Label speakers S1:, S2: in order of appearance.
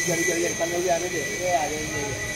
S1: Jari-jari yang panel dia ada deh. Iya, ada.